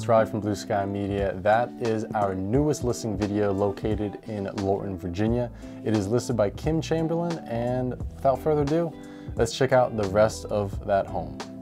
it's Riley from Blue Sky Media. That is our newest listing video located in Lorton, Virginia. It is listed by Kim Chamberlain, and without further ado, let's check out the rest of that home.